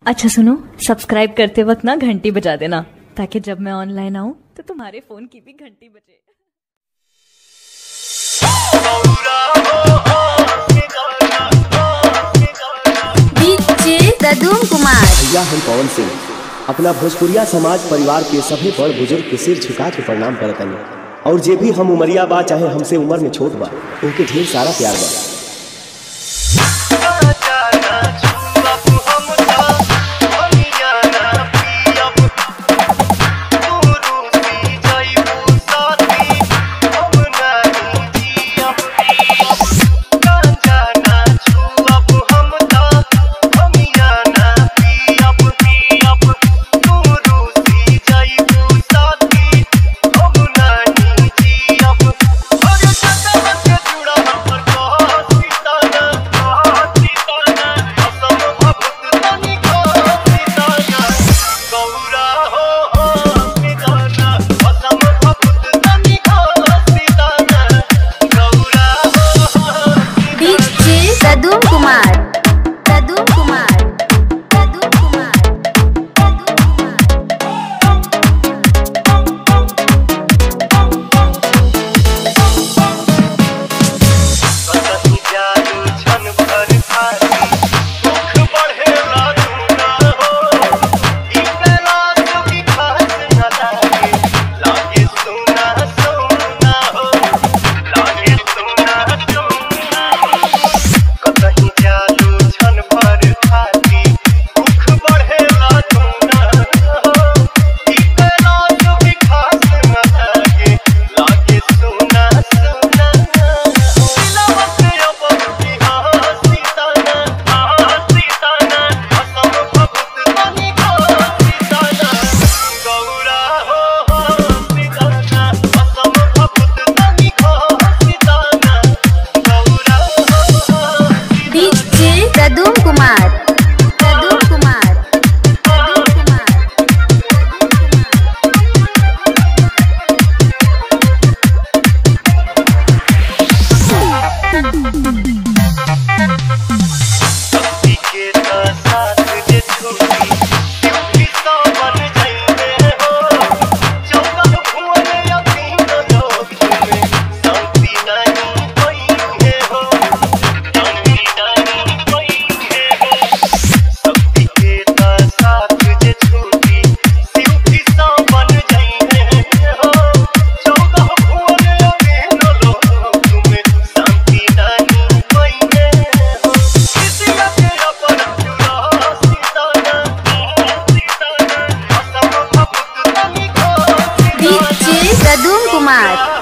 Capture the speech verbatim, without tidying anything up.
अच्छा सुनो, सब्सक्राइब करते वक्त ना घंटी बजा देना ताकि जब मैं ऑनलाइन आऊं तो तुम्हारे फोन की भी घंटी बजे। डीजे ददुम कुमार। भैया हम पवन सिंह अपना भोजपुरिया समाज परिवार के सभी बड़ बुजुर्ग के सिर झुका के प्रणाम करतनी और जे भी हम उमरिया बा चाहे हमसे उम्र में छोट बा उनके ढेर सारा प्यार बा। ददुम कुमार, ददुम कुमार, ददुम कुमार, ददुम कुमार, ददुम कुमार, ददुम कुमार।